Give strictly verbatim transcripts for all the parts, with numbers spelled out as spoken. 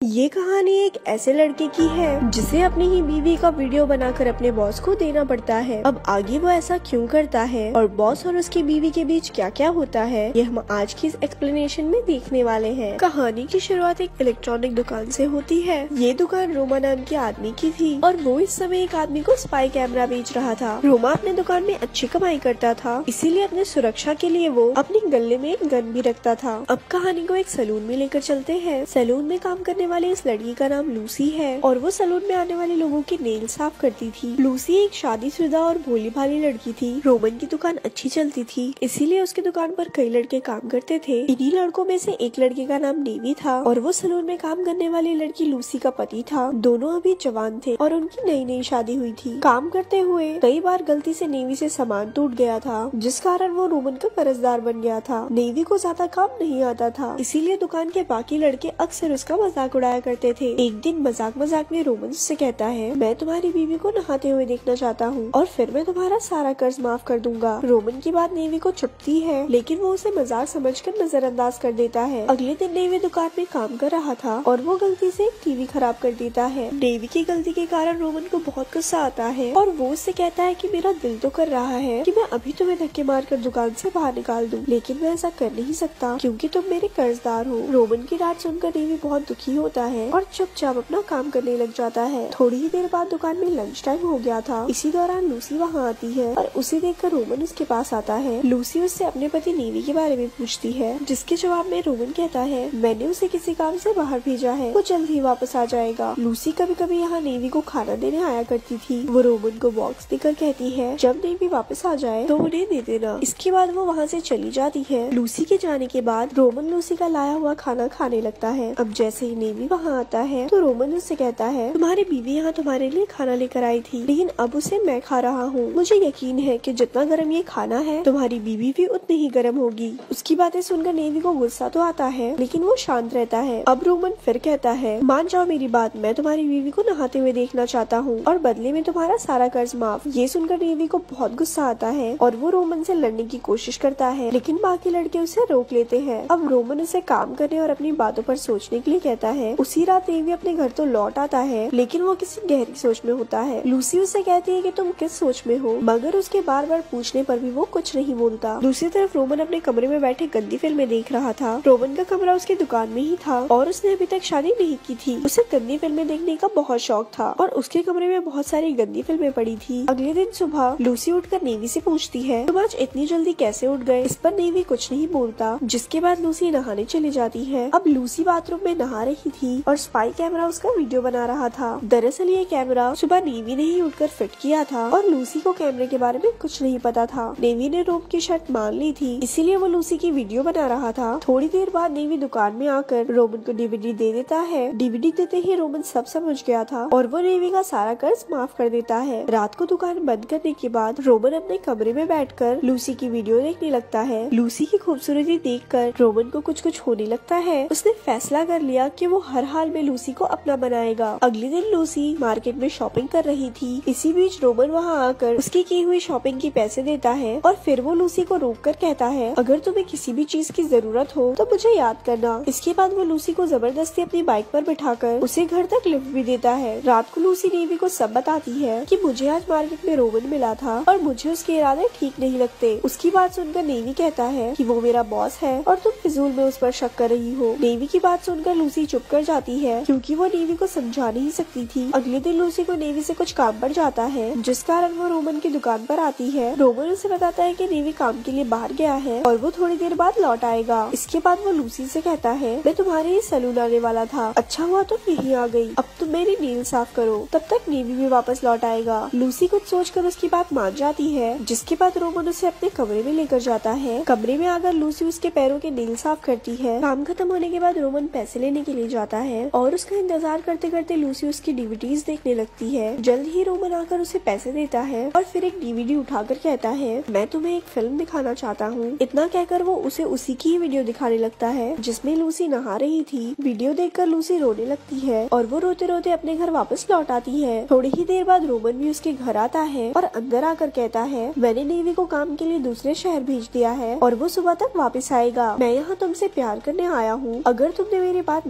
ये कहानी एक ऐसे लड़के की है जिसे अपनी ही बीवी का वीडियो बनाकर अपने बॉस को देना पड़ता है। अब आगे वो ऐसा क्यों करता है और बॉस और उसकी बीवी के बीच क्या क्या होता है, ये हम आज की इस एक्सप्लेनेशन में देखने वाले हैं। कहानी की शुरुआत एक इलेक्ट्रॉनिक दुकान से होती है। ये दुकान रोमा नाम के आदमी की थी और वो इस समय एक आदमी को स्पाई कैमरा बेच रहा था। रोमा अपने दुकान में अच्छी कमाई करता था, इसीलिए अपने सुरक्षा के लिए वो अपने गले में एक गन भी रखता था। अब कहानी को एक सैलून में लेकर चलते हैं। सैलून में काम करने वाली इस लड़की का नाम लूसी है और वो सैलून में आने वाले लोगों के नेल साफ करती थी। लूसी एक शादीशुदा और भोली भाली लड़की थी। रोमन की दुकान अच्छी चलती थी, इसीलिए उसकी दुकान पर कई लड़के काम करते थे। इन्हीं लड़कों में से एक लड़के का नाम नेवी था और वो सैलून में काम करने वाली लड़की लूसी का पति था। दोनों अभी जवान थे और उनकी नई नई शादी हुई थी। काम करते हुए कई बार गलती से नेवी से सामान टूट गया था, जिस कारण वो रोमन का कर्जदार बन गया था। नेवी को ज्यादा काम नहीं आता था, इसीलिए दुकान के बाकी लड़के अक्सर उसका मजाक उड़ाया करते थे। एक दिन मजाक मजाक में रोमन से कहता है, मैं तुम्हारी बीवी को नहाते हुए देखना चाहता हूँ और फिर मैं तुम्हारा सारा कर्ज माफ कर दूंगा। रोमन की बात नेवी को चुभती है, लेकिन वो उसे मजाक समझकर नजरअंदाज कर देता है। अगले दिन नेवी दुकान में काम कर रहा था और वो गलती से एक टीवी खराब कर देता है। नेवी की गलती के कारण रोमन को बहुत गुस्सा आता है और वो उससे कहता है कि मेरा दिल तो कर रहा है कि मैं अभी तुम्हें धक्के मारकर दुकान से बाहर निकाल दूं, लेकिन मैं ऐसा कर नहीं सकता क्योंकि तुम मेरे कर्जदार हो। रोमन की डांट सुनकर नेवी बहुत दुखी होता है और चुपचाप अपना काम करने लग जाता है। थोड़ी ही देर बाद दुकान में लंच टाइम हो गया था। इसी दौरान लूसी वहाँ आती है और उसे देखकर रोमन उसके पास आता है। लूसी उससे अपने पति नेवी के बारे में पूछती है, जिसके जवाब में रोमन कहता है, मैंने उसे किसी काम से बाहर भेजा है, वो जल्द ही वापस आ जाएगा। लूसी कभी कभी यहाँ नेवी को खाना देने आया करती थी। वो रोमन को बॉक्स देकर कहती है, जब नेवी वापस आ जाए तो उन्हें दे देना। इसके बाद वो वहाँ से चली जाती है। लूसी के जाने के बाद रोमन लूसी का लाया हुआ खाना खाने लगता है। अब जैसे ही नेवी वहाँ आता है तो रोमन उससे कहता है, तुम्हारी बीवी यहाँ तुम्हारे लिए खाना लेकर आई थी, लेकिन अब उसे मैं खा रहा हूँ। मुझे यकीन है कि जितना गर्म ये खाना है तुम्हारी बीवी भी उतनी ही गर्म होगी। उसकी बातें सुनकर नेवी को गुस्सा तो आता है, लेकिन वो शांत रहता है। अब रोमन फिर कहता है, मान जाओ मेरी बात, मैं तुम्हारी बीवी को नहाते हुए देखना चाहता हूँ और बदले में तुम्हारा सारा कर्ज माफ। ये सुनकर नेवी को बहुत गुस्सा आता है और वो रोमन से लड़ने की कोशिश करता है, लेकिन बाकी लड़के उसे रोक लेते हैं। अब रोमन उसे काम करने और अपनी बातों पर सोचने के लिए कहता है। उसी रात नेवी अपने घर तो लौट आता है, लेकिन वो किसी गहरी सोच में होता है। लूसी उससे कहती है कि तुम किस सोच में हो, मगर उसके बार बार पूछने पर भी वो कुछ नहीं बोलता। दूसरी तरफ रोमन अपने कमरे में बैठे गंदी फिल्में देख रहा था। रोमन का कमरा उसकी दुकान में ही था और उसने अभी तक शादी नहीं की थी। उसे गंदी फिल्में देखने का बहुत शौक था और उसके कमरे में बहुत सारी गंदी फिल्में पड़ी थी। अगले दिन सुबह लूसी उठकर नेवी से पूछती है, तुम आज इतनी जल्दी कैसे उठ गए? इस पर नेवी कुछ नहीं बोलता, जिसके बाद लूसी नहाने चली जाती है। अब लूसी बाथरूम में नहा रही थी और स्पाई कैमरा उसका वीडियो बना रहा था। दरअसल ये कैमरा सुबह नेवी ने ही उठकर फिट किया था और लूसी को कैमरे के बारे में कुछ नहीं पता था। नेवी ने रोम की शर्त मान ली थी, इसीलिए वो लूसी की वीडियो बना रहा था। थोड़ी देर बाद नेवी दुकान में आकर रोमन को डीवीडी दे देता है। डीवीडी देते ही रोमन सब समझ गया था और वो नेवी का सारा कर्ज माफ कर देता है। रात को दुकान बंद करने के बाद रोमन अपने कमरे में बैठकर लूसी की वीडियो देखने लगता है। लूसी की खूबसूरती देखकर रोमन को कुछ कुछ होने लगता है। उसने फैसला कर लिया कि वो हर हाल में लूसी को अपना बनाएगा। अगले दिन लूसी मार्केट में शॉपिंग कर रही थी। इसी बीच रोमन वहाँ आकर उसकी की हुई शॉपिंग के पैसे देता है और फिर वो लूसी को रोककर कहता है, अगर तुम्हें किसी भी चीज की जरूरत हो तो मुझे याद करना। इसके बाद वो लूसी को जबरदस्ती अपनी बाइक पर बिठाकर उसे घर तक लिफ्ट भी देता है। रात को लूसी नेवी को सब बताती है कि मुझे आज मार्केट में रोमन मिला था और मुझे उसके इरादे ठीक नहीं लगते। उसकी बात सुनकर नेवी कहता है कि वो मेरा बॉस है और तुम फिजूल में उस पर शक कर रही हो। नेवी की बात सुनकर लूसी चुप कर जाती है क्योंकि वो नेवी को समझा नहीं सकती थी। अगले दिन लूसी को नेवी से कुछ काम पड़ जाता है, जिस कारण वो रोमन की दुकान पर आती है। रोमन उसे बताता है कि नेवी काम के लिए बाहर गया है और वो थोड़ी देर बाद लौट आएगा। इसके बाद वो लूसी से कहता है, मैं तुम्हारे ही सैलून आने वाला था, अच्छा हुआ तुम यहीं आ गई, अब तुम मेरी नेल साफ करो, तब तक नेवी भी वापस लौट आएगा। लूसी कुछ सोचकर उसकी बात मान जाती है, जिसके बाद रोमन उसे अपने कमरे में लेकर जाता है। कमरे में आकर लूसी उसके पैरों के नेल साफ करती है। काम खत्म होने के बाद रोमन पैसे लेने के लिए जाता है और उसका इंतजार करते करते लूसी उसकी डीवीडीज देखने लगती है। जल्द ही रोमन आकर उसे पैसे देता है और फिर एक डीवीडी उठाकर कहता है, मैं तुम्हें एक फिल्म दिखाना चाहता हूँ। इतना कहकर वो उसे उसी की वीडियो दिखाने लगता है जिसमें लूसी नहा रही थी। वीडियो देखकर लूसी रोने लगती है और वो रोते रोते अपने घर वापस लौट आती है। थोड़ी ही देर बाद रोमन भी उसके घर आता है और अंदर आकर कहता है, मैंने नेवी को काम के लिए दूसरे शहर भेज दिया है और वो सुबह तक वापस आएगा। मैं यहाँ तुमसे प्यार करने आया हूँ, अगर तुमने मेरी बात नहीं मानी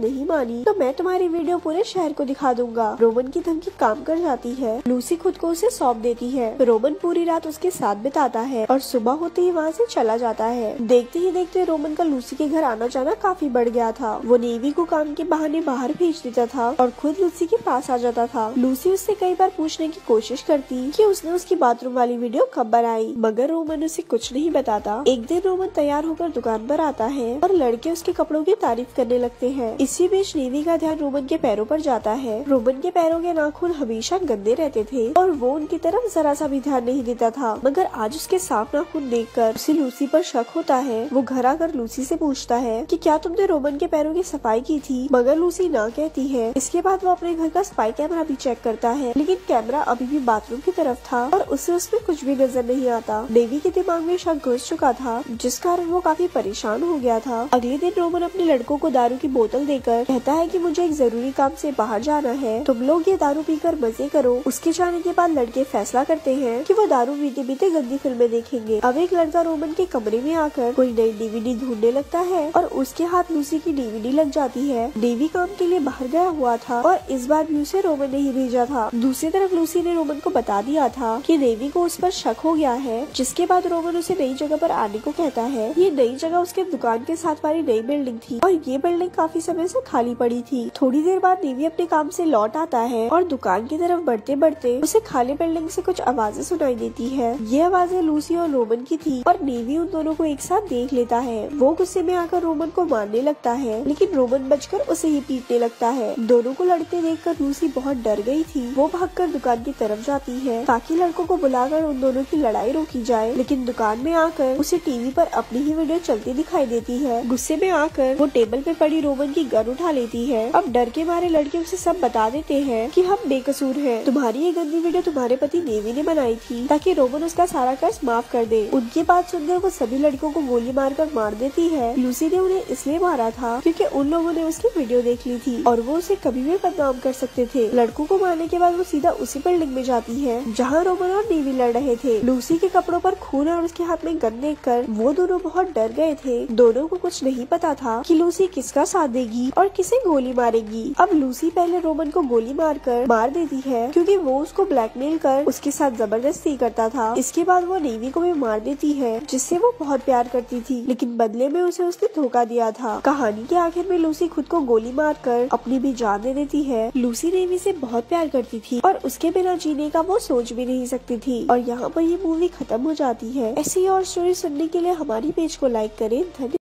मानी तो मैं तुम्हारी वीडियो पूरे शहर को दिखा दूंगा। रोमन की धमकी काम कर जाती है। लूसी खुद को उसे सौंप देती है। रोमन पूरी रात उसके साथ बिताता है और सुबह होते ही वहाँ से चला जाता है। देखते ही देखते रोमन का लूसी के घर आना जाना काफी बढ़ गया था। वो नेवी को काम के बहाने बाहर भेज देता था और खुद लूसी के पास आ जाता था। लूसी उससे कई बार पूछने की कोशिश करती कि उसने उसकी बाथरूम वाली वीडियो कब बनाई, मगर रोमन उसे कुछ नहीं बताता। एक दिन रोमन तैयार होकर दुकान पर आता है और लड़के उसके कपड़ों की तारीफ करने लगते हैं। इसी बीच नेवी का ध्यान रोमन के पैरों पर जाता है। रोमन के पैरों के नाखून हमेशा गंदे रहते थे और वो उनकी तरफ जरा सा भी ध्यान नहीं देता था, मगर आज उसके साफ नाखून देखकर उसे लूसी पर शक होता है। वो घर आकर लूसी से पूछता है कि क्या तुमने रोमन के पैरों की सफाई की थी, मगर लूसी ना कहती है। इसके बाद वो अपने घर का स्पाई कैमरा भी चेक करता है, लेकिन कैमरा अभी भी बाथरूम की तरफ था और उसे उसमें कुछ भी नजर नहीं आता। नेवी के दिमाग में शक घुस चुका था, जिस कारण वो काफी परेशान हो गया था। अगले दिन रोमन अपने लड़कों को दारू की बोतल देकर कहता है कि मुझे एक जरूरी काम से बाहर जाना है, तुम लोग ये दारू पीकर मजे करो। उसके जाने के बाद लड़के फैसला करते हैं कि वो दारू पीते पीते गंदी फिल्में देखेंगे। अब एक लड़का रोमन के कमरे में आकर कोई नई डीवीडी ढूंढने लगता है और उसके हाथ लूसी की डीवीडी लग जाती है। नेवी काम के लिए बाहर गया हुआ था और इस बार भी उसे रोमन ने ही भेजा था। दूसरी तरफ लूसी ने रोमन को बता दिया था कि नेवी को उस पर शक हो गया है, जिसके बाद रोमन उसे नई जगह पर आने को कहता है। ये नई जगह उसके दुकान के साथ वाली नई बिल्डिंग थी और ये बिल्डिंग काफी समय से खाली पड़ी थी। थोड़ी देर बाद नेवी अपने काम से लौट आता है और दुकान की तरफ बढ़ते बढ़ते उसे खाली बिल्डिंग से कुछ आवाजें सुनाई देती है। ये आवाजें लूसी और रोमन की थी और नेवी उन दोनों को एक साथ देख लेता है। वो गुस्से में आकर रोमन को मारने लगता है, लेकिन रोमन बचकर उसे ही पीटने लगता है। दोनों को लड़ते देखकर लूसी बहुत डर गई थी। वो भागकर दुकान की तरफ जाती है ताकि लड़कों को बुलाकर उन दोनों की लड़ाई रोकी जाए, लेकिन दुकान में आकर उसे टीवी पर अपनी ही वीडियो चलती दिखाई देती है। गुस्से में आकर वो टेबल पे पड़ी रोमन की गन उठा लेती है। अब डर के मारे लड़के उसे सब बता देते हैं कि हम बेकसूर हैं। तुम्हारी ये गंदी वीडियो तुम्हारे पति नेवी ने बनाई थी ताकि रोमन उसका सारा कर्ज माफ कर दे। उनकी बात सुनकर वो सभी लड़कों को गोली मारकर मार देती है। लूसी ने उन्हें इसलिए मारा था क्योंकि उन लोगों ने उसकी वीडियो देख ली थी और वो उसे कभी भी बदनाम कर सकते थे। लड़कों को मारने के बाद वो सीधा उसी बिल्डिंग में जाती है जहाँ रोमन और नेवी लड़ रहे थे। लूसी के कपड़ों पर खून और उसके हाथ में गन देखकर वो दोनों बहुत डर गए थे। दोनों को कुछ नहीं पता था कि लूसी किसका साथ देगी और किसे गोली मारेगी। अब लूसी पहले रोमन को गोली मारकर मार देती है क्योंकि वो उसको ब्लैकमेल कर उसके साथ जबरदस्ती करता था। इसके बाद वो नेवी को भी मार देती है, जिससे वो बहुत प्यार करती थी, लेकिन बदले में उसे उसने धोखा दिया था। कहानी के आखिर में लूसी खुद को गोली मारकर अपनी भी जान दे देती है। लूसी नेवी से बहुत प्यार करती थी और उसके बिना जीने का वो सोच भी नहीं सकती थी। और यहाँ पर ये मूवी खत्म हो जाती है। ऐसी और स्टोरी सुनने के लिए हमारी पेज को लाइक करें। धन्यवाद।